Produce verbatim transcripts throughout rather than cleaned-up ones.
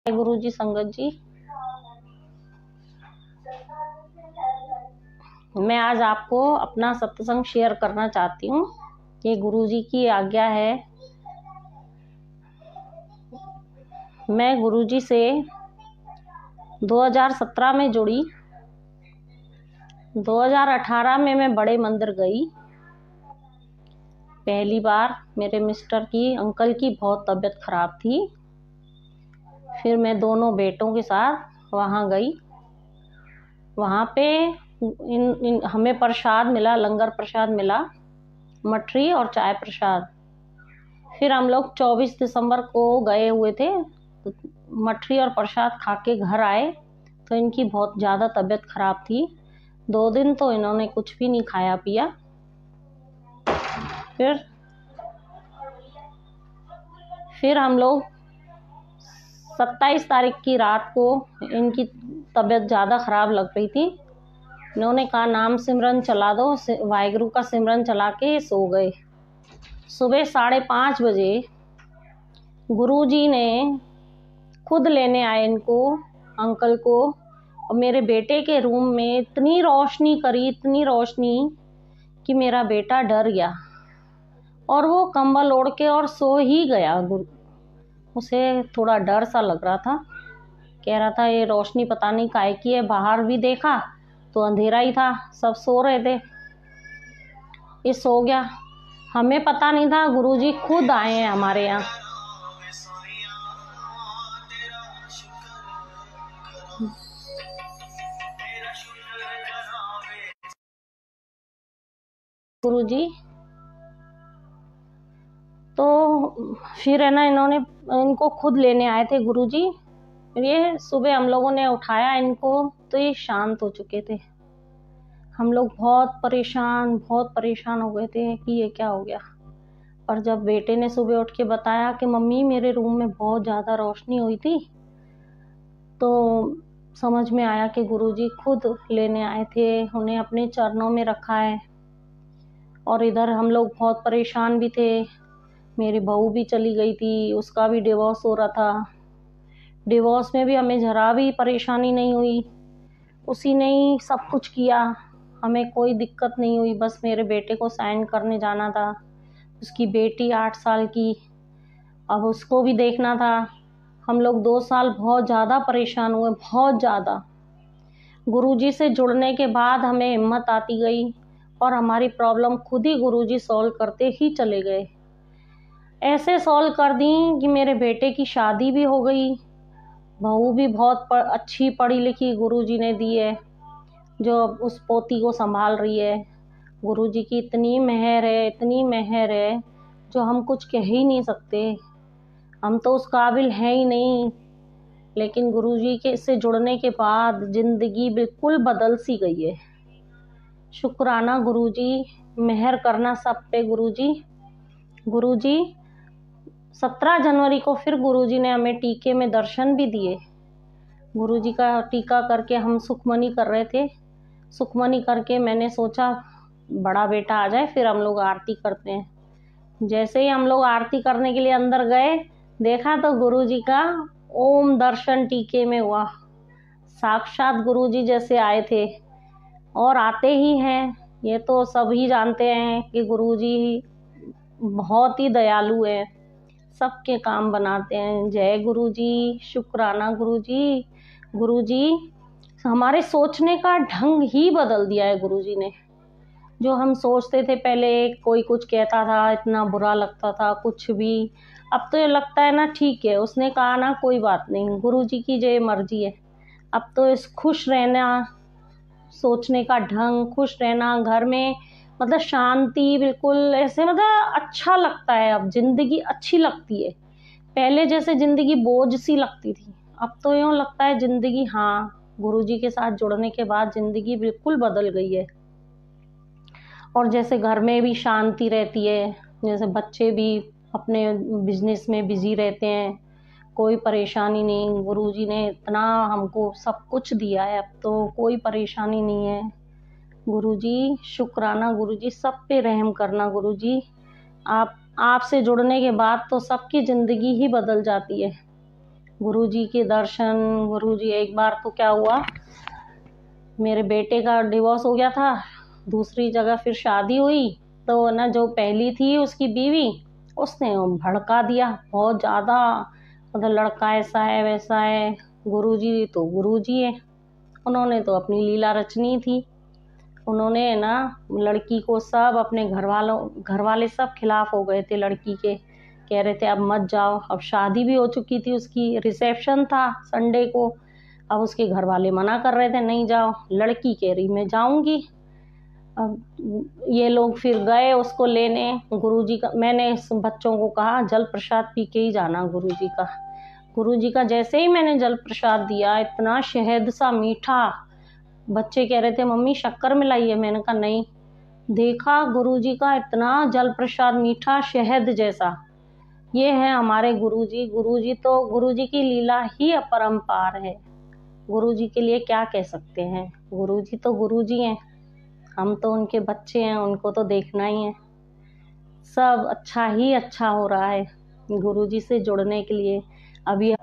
गुरु जी, संगत जी, मैं आज आपको अपना सत्संग शेयर करना चाहती हूँ। ये गुरु जी की आज्ञा है। मैं गुरु जी से दो हज़ार सत्रह में जुड़ी। दो हज़ार अठारह में मैं बड़े मंदिर गई। पहली बार मेरे मिस्टर की अंकल की बहुत तबीयत खराब थी। फिर मैं दोनों बेटों के साथ वहाँ गई। वहाँ पे इन, इन हमें प्रसाद मिला, लंगर प्रसाद मिला, मठरी और चाय प्रसाद। फिर हम लोग चौबीस दिसंबर को गए हुए थे, तो मठरी और प्रसाद खा के घर आए तो इनकी बहुत ज़्यादा तबीयत खराब थी। दो दिन तो इन्होंने कुछ भी नहीं खाया पिया। फिर फिर हम लोग सत्ताईस तारीख की रात को इनकी तबीयत ज़्यादा ख़राब लग रही थी। इन्होंने कहा नाम सिमरन चला दो, वाहिगुरु का सिमरन चला के सो गए। सुबह साढ़े पाँच बजे गुरु जी ने खुद लेने आए इनको, अंकल को, और मेरे बेटे के रूम में इतनी रोशनी करी, इतनी रोशनी कि मेरा बेटा डर गया और वो कंबल ओढ़ के और सो ही गया। गुरु उसे थोड़ा डर सा लग रहा था, कह रहा था ये रोशनी पता नहीं काहे की है। बाहर भी देखा तो अंधेरा ही था, सब सो रहे थे। ये सो गया। हमें पता नहीं था गुरुजी खुद आए हैं हमारे यहाँ। गुरुजी तो फिर है ना, इन्होंने इनको खुद लेने आए थे गुरुजी। ये सुबह हम लोगों ने उठाया इनको तो ये शांत हो चुके थे। हम लोग बहुत परेशान बहुत परेशान हो गए थे कि ये क्या हो गया। पर जब बेटे ने सुबह उठ के बताया कि मम्मी मेरे रूम में बहुत ज़्यादा रोशनी हुई थी, तो समझ में आया कि गुरुजी खुद लेने आए थे, उन्हें अपने चरणों में रखा है। और इधर हम लोग बहुत परेशान भी थे। मेरी बहू भी चली गई थी, उसका भी डिवोर्स हो रहा था। डिवोर्स में भी हमें ज़रा भी परेशानी नहीं हुई, उसी ने ही सब कुछ किया, हमें कोई दिक्कत नहीं हुई। बस मेरे बेटे को साइन करने जाना था, उसकी बेटी आठ साल की, अब उसको भी देखना था। हम लोग दो साल बहुत ज़्यादा परेशान हुए, बहुत ज़्यादा। गुरुजी से जुड़ने के बाद हमें हिम्मत आती गई और हमारी प्रॉब्लम खुद ही गुरुजी सॉल्व करते ही चले गए। ऐसे सॉल्व कर दी कि मेरे बेटे की शादी भी हो गई। बहू भी बहुत प, अच्छी पढ़ी लिखी गुरुजी ने दी है, जो उस पोती को संभाल रही है। गुरुजी की इतनी मेहर है, इतनी मेहर है जो हम कुछ कह ही नहीं सकते। हम तो उस काबिल हैं ही नहीं। लेकिन गुरुजी के से जुड़ने के बाद ज़िंदगी बिल्कुल बदल सी गई है। शुक्राना गुरुजी, मेहर करना सब पे गुरुजी। गुरुजी सत्रह जनवरी को फिर गुरुजी ने हमें टीके में दर्शन भी दिए। गुरुजी का टीका करके हम सुखमनी कर रहे थे। सुखमनी करके मैंने सोचा बड़ा बेटा आ जाए फिर हम लोग आरती करते हैं। जैसे ही हम लोग आरती करने के लिए अंदर गए, देखा तो गुरुजी का ओम दर्शन टीके में हुआ। साक्षात गुरुजी जैसे आए थे और आते ही हैं। ये तो सभी जानते हैं कि गुरुजी बहुत ही दयालु है, सबके काम बनाते हैं। जय गुरुजी, शुक्राना गुरुजी। गुरुजी हमारे सोचने का ढंग ही बदल दिया है गुरुजी ने। जो हम सोचते थे पहले, कोई कुछ कहता था, इतना बुरा लगता था कुछ भी, अब तो ये लगता है ना ठीक है, उसने कहा ना कोई बात नहीं, गुरुजी की जो मर्जी है। अब तो इस खुश रहना, सोचने का ढंग, खुश रहना, घर में मतलब शांति, बिल्कुल ऐसे मतलब अच्छा लगता है। अब ज़िंदगी अच्छी लगती है। पहले जैसे ज़िंदगी बोझ सी लगती थी, अब तो यूँ लगता है ज़िंदगी, हाँ गुरुजी के साथ जुड़ने के बाद ज़िंदगी बिल्कुल बदल गई है। और जैसे घर में भी शांति रहती है, जैसे बच्चे भी अपने बिजनेस में बिजी रहते हैं, कोई परेशानी नहीं। गुरुजी ने इतना हमको सब कुछ दिया है, अब तो कोई परेशानी नहीं है। गुरुजी शुक्राना गुरुजी, सब पे रहम करना गुरुजी। आप आपसे जुड़ने के बाद तो सबकी ज़िंदगी ही बदल जाती है। गुरुजी के दर्शन। गुरुजी, एक बार तो क्या हुआ, मेरे बेटे का डिवोर्स हो गया था, दूसरी जगह फिर शादी हुई, तो ना जो पहली थी उसकी बीवी, उसने भड़का दिया बहुत ज़्यादा, मतलब लड़का ऐसा है वैसा है। गुरुजी तो गुरुजी है, उन्होंने तो अपनी लीला रचनी थी। उन्होंने ना लड़की को, सब अपने घर वालों घर वाले सब खिलाफ हो गए थे लड़की के, कह रहे थे अब मत जाओ। अब शादी भी हो चुकी थी उसकी, रिसेप्शन था संडे को, अब उसके घर वाले मना कर रहे थे नहीं जाओ। लड़की कह रही मैं जाऊंगी। अब ये लोग फिर गए उसको लेने। गुरुजी का, मैंने बच्चों को कहा जल प्रसाद पी के ही जाना गुरुजी का। गुरुजी का जैसे ही मैंने जल प्रसाद दिया, इतना शहद सा मीठा, बच्चे कह रहे थे मम्मी शक्कर मिलाई है, मैंने कहा नहीं। देखा गुरुजी का इतना जल प्रसाद मीठा, शहद जैसा। ये है हमारे गुरुजी। गुरुजी तो, गुरुजी की लीला ही अपरंपार है। गुरुजी के लिए क्या कह सकते हैं, गुरुजी तो गुरुजी हैं, हम तो उनके बच्चे हैं, उनको तो देखना ही है। सब अच्छा ही अच्छा हो रहा है गुरुजी से जुड़ने के लिए। अभी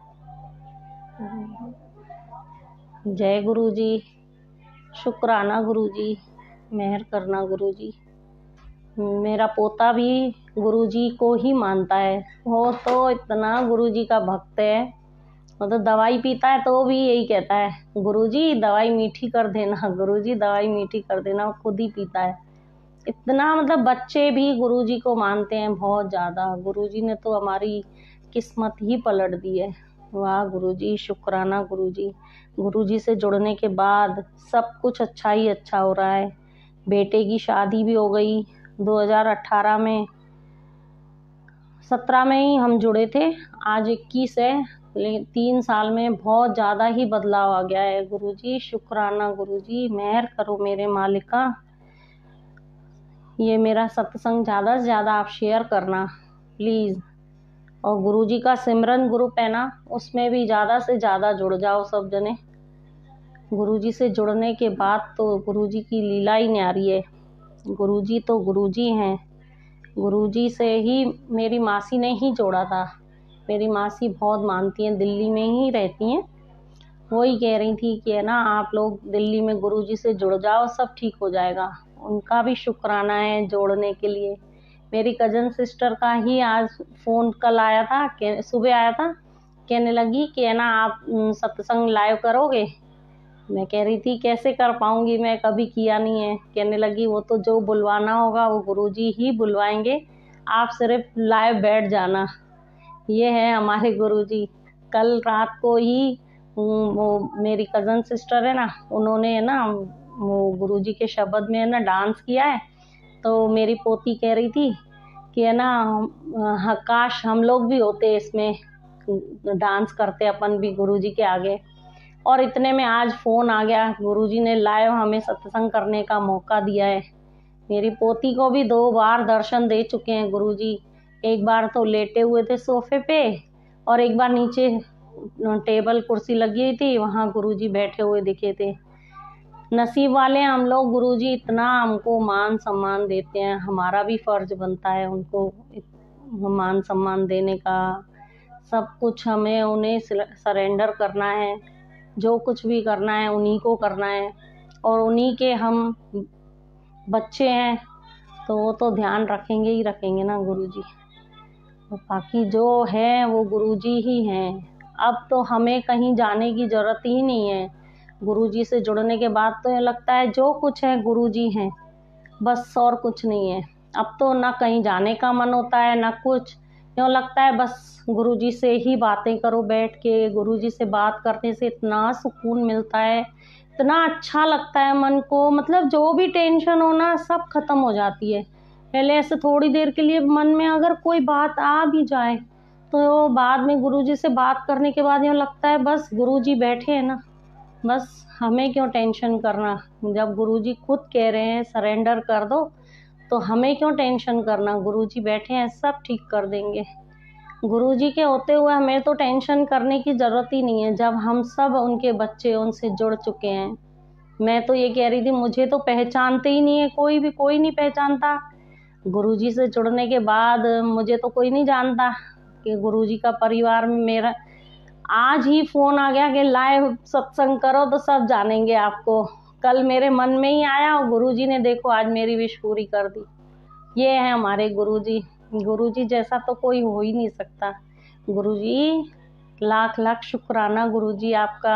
जय गुरुजी, शुक्राना गुरुजी, मेहर करना गुरुजी। मेरा पोता भी गुरुजी को ही मानता है, वो तो इतना गुरुजी का भक्त है। वो तो दवाई पीता है तो भी यही कहता है गुरुजी दवाई मीठी कर देना, गुरुजी दवाई मीठी कर देना, वो खुद ही पीता है। इतना मतलब बच्चे भी गुरुजी को मानते हैं बहुत ज़्यादा। गुरुजी ने तो हमारी किस्मत ही पलट दी है। वाह गुरुजी, शुक्राना गुरुजी। गुरुजी से जुड़ने के बाद सब कुछ अच्छा ही अच्छा हो रहा है। बेटे की शादी भी हो गई दो हज़ार अठारह में, सत्रह में ही हम जुड़े थे, आज इक्कीस है, लेकिन तीन साल में बहुत ज़्यादा ही बदलाव आ गया है। गुरुजी शुक्राना गुरुजी, मेहर करो मेरे मालिका। ये मेरा सत्संग ज़्यादा से ज़्यादा आप शेयर करना प्लीज़। और गुरुजी का सिमरन ग्रुप है ना, उसमें भी ज़्यादा से ज़्यादा जुड़ जाओ सब जने। गुरुजी से जुड़ने के बाद तो गुरुजी की लीला ही न्यारी है। गुरुजी तो गुरुजी हैं। गुरुजी से ही मेरी मासी ने ही जोड़ा था। मेरी मासी बहुत मानती हैं, दिल्ली में ही रहती हैं। वही कह रही थी कि है ना आप लोग दिल्ली में गुरुजी से जुड़ जाओ, सब ठीक हो जाएगा। उनका भी शुक्राना है जोड़ने के लिए। मेरी कज़न सिस्टर का ही आज फ़ोन कल आया था, सुबह आया था, कहने लगी कि है ना आप सत्संग लाइव करोगे। मैं कह रही थी कैसे कर पाऊँगी, मैं कभी किया नहीं है। कहने लगी वो तो जो बुलवाना होगा वो गुरुजी ही बुलवाएंगे, आप सिर्फ लाइव बैठ जाना। ये है हमारे गुरुजी। कल रात को ही वो मेरी कज़न सिस्टर है ना, उन्होंने है ना वो गुरुजी के शब्द में है ना डांस किया है। तो मेरी पोती कह रही थी कि है ना काश हम लोग भी होते इसमें, डांस करते अपन भी गुरुजी के आगे। और इतने में आज फ़ोन आ गया, गुरुजी ने लाइव हमें सत्संग करने का मौका दिया है। मेरी पोती को भी दो बार दर्शन दे चुके हैं गुरुजी। एक बार तो लेटे हुए थे सोफे पे, और एक बार नीचे टेबल कुर्सी लगी हुई थी, वहाँ गुरुजी बैठे हुए दिखे थे। नसीब वाले हैं हम लोग, गुरुजी इतना हमको मान सम्मान देते हैं। हमारा भी फ़र्ज बनता है उनको मान सम्मान देने का। सब कुछ हमें उन्हें सरेंडर करना है, जो कुछ भी करना है उन्हीं को करना है। और उन्हीं के हम बच्चे हैं, तो वो तो ध्यान रखेंगे ही रखेंगे ना गुरुजी। बाकी जो है वो गुरुजी ही हैं। अब तो हमें कहीं जाने की ज़रूरत ही नहीं है। गुरुजी से जुड़ने के बाद तो ये लगता है जो कुछ है गुरुजी हैं, बस और कुछ नहीं है। अब तो ना कहीं जाने का मन होता है ना कुछ, यूँ लगता है बस गुरुजी से ही बातें करो बैठ के। गुरुजी से बात करने से इतना सुकून मिलता है, इतना अच्छा लगता है मन को, मतलब जो भी टेंशन हो ना सब खत्म हो जाती है। पहले ऐसे थोड़ी देर के लिए मन में अगर कोई बात आ भी जाए तो बाद में गुरुजी से बात करने के बाद यूँ लगता है बस गुरुजी बैठे हैं ना, बस हमें क्यों टेंशन करना। जब गुरुजी खुद कह रहे हैं सरेंडर कर दो, तो हमें क्यों टेंशन करना। गुरुजी बैठे हैं, सब ठीक कर देंगे। गुरुजी के होते हुए हमें तो टेंशन करने की ज़रूरत ही नहीं है, जब हम सब उनके बच्चे उनसे जुड़ चुके हैं। मैं तो ये कह रही थी मुझे तो पहचानते ही नहीं है, कोई भी कोई नहीं पहचानता। गुरुजी से जुड़ने के बाद मुझे तो कोई नहीं जानता कि गुरुजी का परिवार में मेरा आज ही फोन आ गया कि लाइव सत्संग करो तो सब जानेंगे आपको। कल मेरे मन में ही आया और गुरुजी ने देखो आज मेरी विश पूरी कर दी। ये है हमारे गुरुजी। गुरुजी जैसा तो कोई हो ही नहीं सकता। गुरुजी लाख लाख शुक्राना गुरुजी आपका।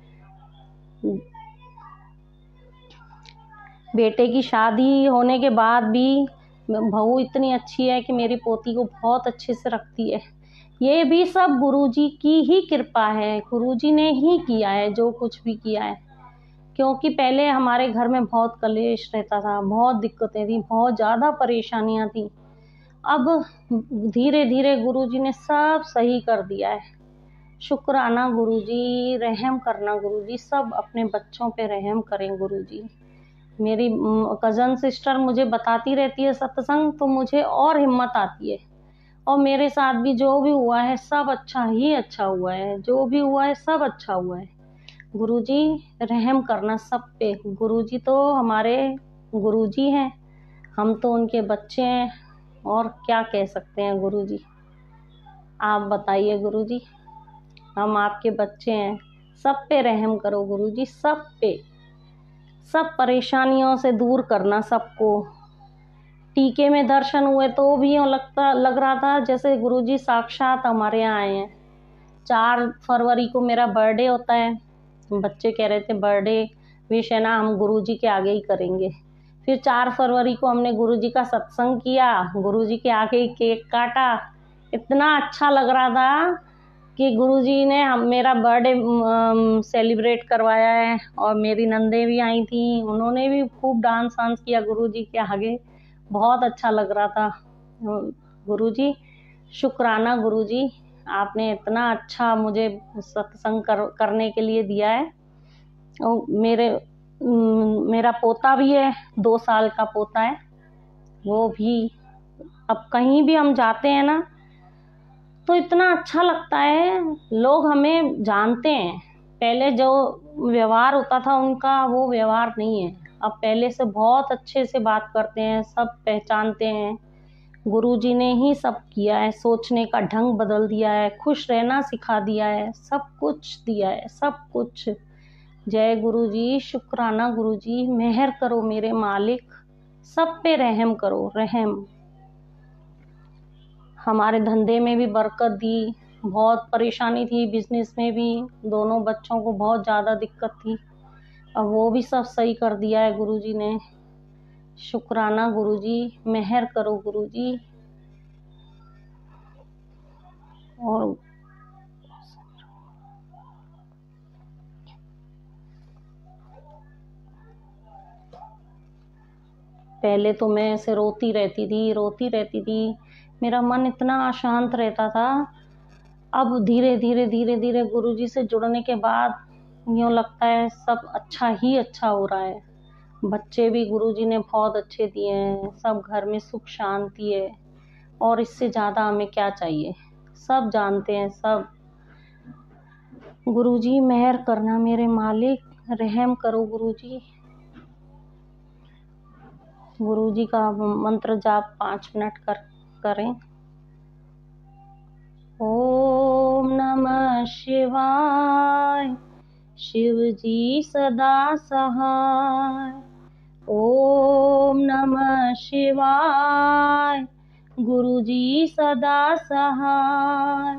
बेटे की शादी होने के बाद भी बहू इतनी अच्छी है कि मेरी पोती को बहुत अच्छे से रखती है। ये भी सब गुरुजी की ही कृपा है। गुरुजी ने ही किया है जो कुछ भी किया है। क्योंकि पहले हमारे घर में बहुत कलेश रहता था, बहुत दिक्कतें थी, बहुत ज़्यादा परेशानियां थी। अब धीरे धीरे गुरुजी ने सब सही कर दिया है। शुक्राना गुरुजी, रहम करना गुरुजी, सब अपने बच्चों पे रहम करें गुरुजी। मेरी कज़न सिस्टर मुझे बताती रहती है सत्संग, तो मुझे और हिम्मत आती है। और मेरे साथ भी जो भी हुआ है सब अच्छा ही अच्छा हुआ है। जो भी हुआ है सब अच्छा हुआ है। गुरुजी रहम करना सब पे। गुरुजी तो हमारे गुरुजी हैं, हम तो उनके बच्चे हैं, और क्या कह सकते हैं गुरुजी। आप बताइए गुरुजी, हम आपके बच्चे हैं, सब पे रहम करो गुरुजी, सब पे। सब परेशानियों से दूर करना सबको। टीके में दर्शन हुए तो भी यूँ लगता लग रहा था जैसे गुरुजी साक्षात हमारे यहाँ आए हैं। चार फरवरी को मेरा बर्थडे होता है। बच्चे कह रहे थे बर्थडे विश है ना, हम गुरुजी के आगे ही करेंगे। फिर चार फरवरी को हमने गुरुजी का सत्संग किया, गुरुजी के आगे ही केक काटा। इतना अच्छा लग रहा था कि गुरुजी ने हम मेरा बर्थडे सेलिब्रेट करवाया है। और मेरी नंदे भी आई थी, उन्होंने भी खूब डांस वांस किया गुरुजी के आगे। बहुत अच्छा लग रहा था। गुरुजी शुक्राना गुरुजी, आपने इतना अच्छा मुझे सत्संग कर, करने के लिए दिया है। और मेरे मेरा पोता भी है, दो साल का पोता है। वो भी अब कहीं भी हम जाते हैं ना तो इतना अच्छा लगता है। लोग हमें जानते हैं। पहले जो व्यवहार होता था उनका वो व्यवहार नहीं है। अब पहले से बहुत अच्छे से बात करते हैं, सब पहचानते हैं। गुरुजी ने ही सब किया है। सोचने का ढंग बदल दिया है, खुश रहना सिखा दिया है, सब कुछ दिया है, सब कुछ। जय गुरुजी, शुक्राना गुरुजी, मेहर करो मेरे मालिक, सब पे रहम करो, रहम। हमारे धंधे में भी बरकत दी। बहुत परेशानी थी बिजनेस में भी, दोनों बच्चों को बहुत ज़्यादा दिक्कत थी। अब वो भी सब सही कर दिया है गुरुजी ने। शुक्राना गुरुजी, मेहर करो गुरुजी। और पहले तो मैं ऐसे रोती रहती थी रोती रहती थी मेरा मन इतना अशांत रहता था। अब धीरे धीरे धीरे धीरे गुरुजी से जुड़ने के बाद यूँ लगता है सब अच्छा ही अच्छा हो रहा है। बच्चे भी गुरुजी ने बहुत अच्छे दिए हैं, सब घर में सुख शांति है, और इससे ज़्यादा हमें क्या चाहिए। सब जानते हैं सब। गुरुजी मेहर करना मेरे मालिक, रहम करो गुरुजी। गुरुजी का मंत्र जाप पाँच मिनट कर करें। ओम नमः शिवाय, शिव जी सदा सहाय। ओम नमः शिवाय, गुरुजी सदा सहाय।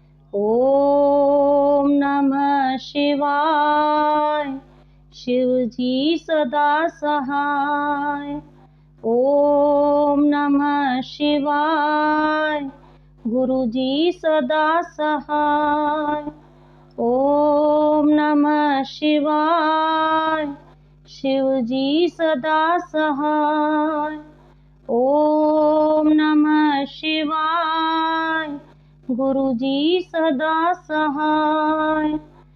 ओम नमः शिवाय, शिव जी सदा सहाय। ओम नमः शिवाय, गुरुजी सदा सहाय। ओम नमः शिवाय, शिव जी सदा सहाय। ओम नमः शिवाय, गुरुजी सदा सहाय।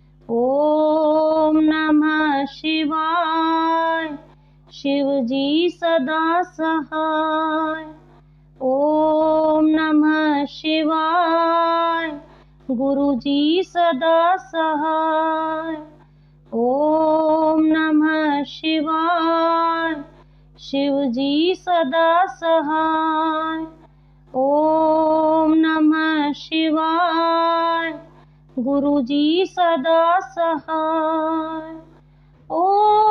ओम नमः शिवाय, शिव जी सदा सहाय। ओम नमः शिवाय, गुरुजी सदा सहाय। ओम नमः शिवाय, शिव जी सदा सहाय। ओम नमः शिवाय, गुरुजी सदा सहाय। ओ